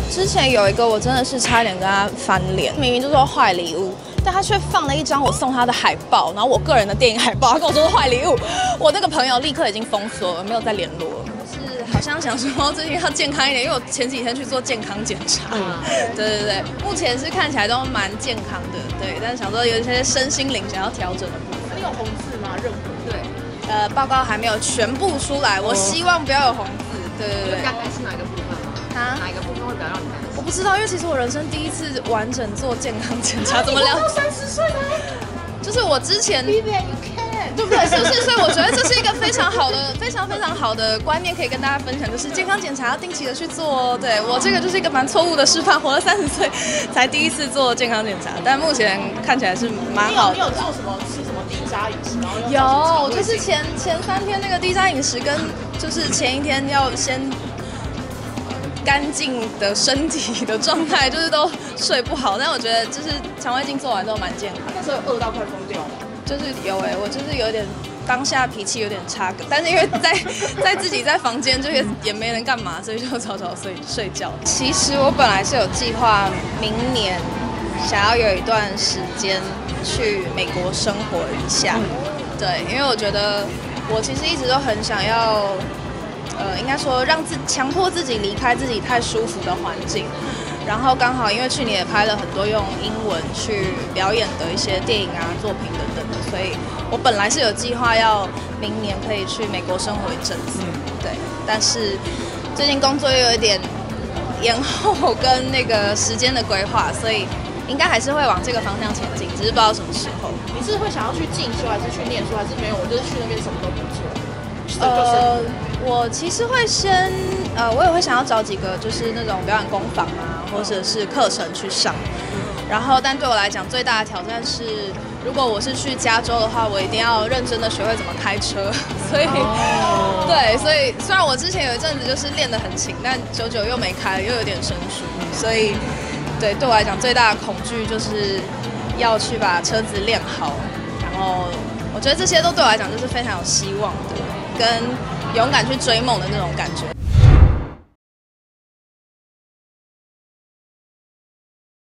之前有一个我真的是差点跟他翻脸，明明就说坏礼物，但他却放了一张我送他的海报，然后我个人的电影海报，他跟我说是坏礼物，我那个朋友立刻已经封锁了，没有再联络了。是好像想说最近要健康一点，因为我前几天去做健康检查，对，目前是看起来都蛮健康的，对，但是想说有一些身心灵想要调整的部分。 你有红字吗？任何？ 对，报告还没有全部出来，我希望不要有红字，对。 大概是哪一个部分吗？哪一个部分会比较让你担心？ 我不知道，因为其实我人生第一次完整做健康检查，怎么聊？ 到30岁吗？ 就是我之前 Vivian, you can， 对不对？是不是？所以我觉得这是一个非常好的、非常好的观念，可以跟大家分享，就是健康检查要定期的去做哦。对我这个就是一个蛮错误的示范，活了30岁才第一次做健康检查，但目前看起来是蛮好的。 你有做什么？吃什么低渣饮食？然后有，就是前3天那个低渣饮食，跟就是前一天要先干净的身体的状态，就是都睡不好。但我觉得就是肠胃镜做完都蛮健康。 那时候饿到快疯掉了。 就是有我就是有点当下脾气有点差，但是因为在自己在房间，就也没人干嘛，所以就早睡觉。其实我本来是有计划明年想要有一段时间去美国生活一下，对，因为我觉得我其实一直都很想要，应该说强迫自己离开自己太舒服的环境。然后刚好因为去年也拍了很多用英文去表演的一些电影啊、作品等等的，所以我本来是有计划要明年可以去美国生活一阵子，对。但是最近工作又有一点延后跟那个时间的规划，所以应该还是会往这个方向前进，只是不知道什么时候。 你是会想要去进修，还是去念书，还是没有？我就是去那边什么都不做。 我其实会先，我也会想要找几个就是那种表演工坊啊，或者是课程去上。然后，但对我来讲最大的挑战是，如果我是去加州的话，我一定要认真的学会怎么开车。所以，对，所以虽然我之前有一阵子就是练得很勤，但久久又没开，又有点生疏。所以，对我来讲最大的恐惧就是要去把车子练好。然后，我觉得这些都对我来讲就是非常有希望的。跟勇敢去追梦的那种感觉。